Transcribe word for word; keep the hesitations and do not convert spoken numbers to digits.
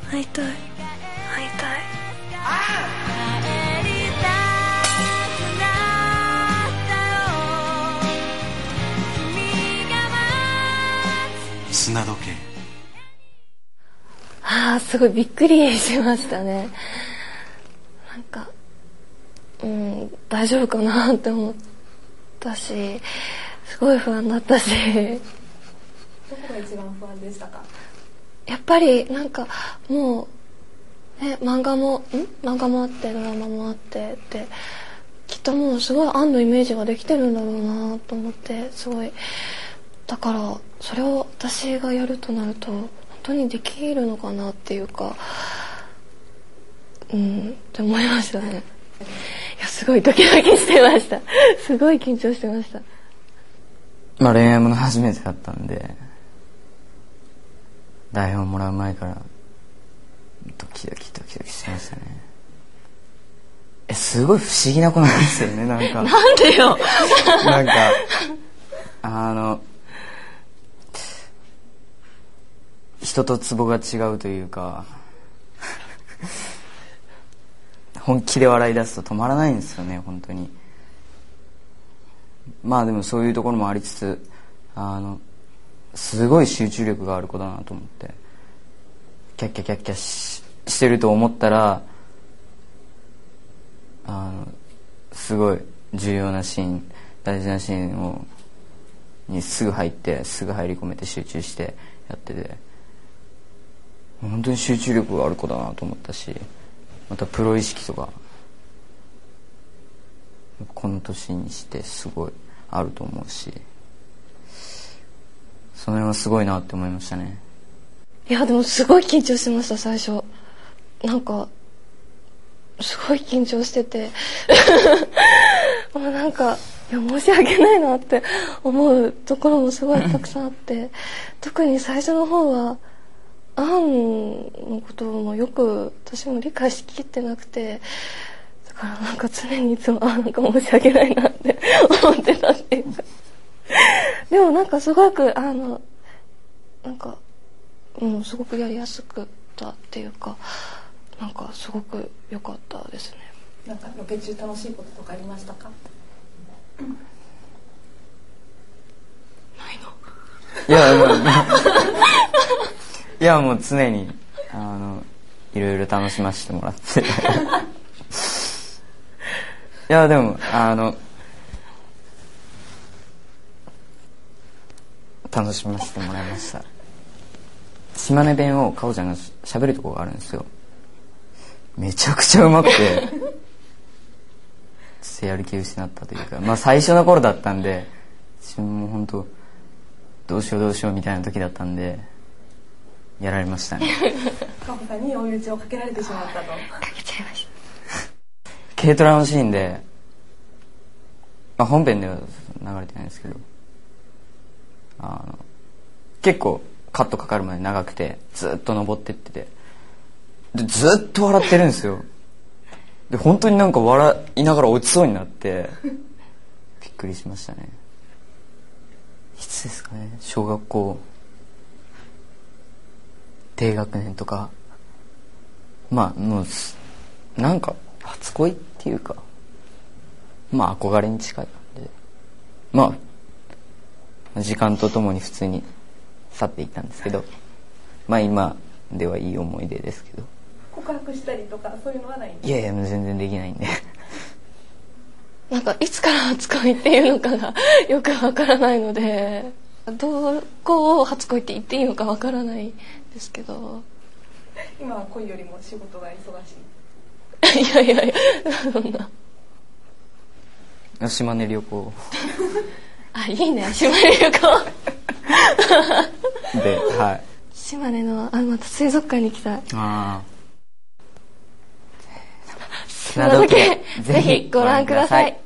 会いたい会いたい。 砂時計。 ああ、すごいびっくりしましたね。なんか、うん、大丈夫かなって思ったし、すごい不安だったし。 どこが一番不安でしたか？ やっぱりなんかもう、ね、漫画もん漫画もあってドラマもあってってきっともうすごい杏のイメージができてるんだろうなと思って、すごいだからそれを私がやるとなると本当にできるのかなっていうか、うんって思いましたね。いや、すごいドキドキしてました。すごい緊張してました。 まあ恋愛もの初めてだったんで、台本もらう前からドキドキドキドキしてましたね。え、すごい不思議な子なんですよね。なんかなんでよ。 なんかあの人とツボが違うというか本気で笑い出すと止まらないんですよね、本当に。まあでもそういうところもありつつ、あのすごい集中力がある子だなと思って、キャッキャキャッキャ し, してると思ったら、あのすごい重要なシーン、大事なシーンをにすぐ入ってすぐ入り込めて集中してやってて、本当に集中力がある子だなと思ったし、またプロ意識とかこの年にしてすごいあると思うし、その辺はすごいなって思いましたね。 いやでもすごい緊張しました。最初なんかすごい緊張しててもうなんかいや申し訳ないなって思うところもすごいたくさんあって特に最初の方はアンのこともよく私も理解しきってなくて、だからなんか常にいつもあなんか申し訳ないなって思ってたっていうかでもなんかすごくあのなんかうんすごくやりやすくったっていうか、なんかすごく良かったですね。 なんかロケ中楽しいこととかありましたか？ ないの？ いや、もういやもう常にあのいろいろ楽しませてもらっていやでもあの楽しませてもらいました。島根弁をかおちゃんがしゃべるところがあるんですよ。めちゃくちゃうまくてちょっとやる気失ったというか、まあ最初の頃だったんで自分も本当どうしようどうしようみたいな時だったんでやられましたね。 かほさんに追い打ちをかけられてしまったと。かけちゃいました軽トラのシーンで、まあ、本編では流れてないんですけど、あの結構カットかかるまで長くてずっと登ってってて、でずっと笑ってるんですよ。で本当になんか笑いながら落ちそうになってびっくりしましたね。いつですかね、小学校低学年とか、まあもうなんか初恋っていうか、まあ憧れに近い感じで、まあ時間とともに普通に去っていったんですけど、まあ今ではいい思い出ですけど。 告白したりとかそういうのはないんですか？ いやいやもう全然できないんでなんかいつから初恋っていうのかがよくわからないので、どこを初恋って言っていいのかわからないですけど。 今は恋よりも仕事が忙しい。 いやいやいやそんな。 島根旅行あ、いいね、島根旅行で、はい、 島根のあまた水族館に行きたい。 あ砂時計ぜひご覧ください。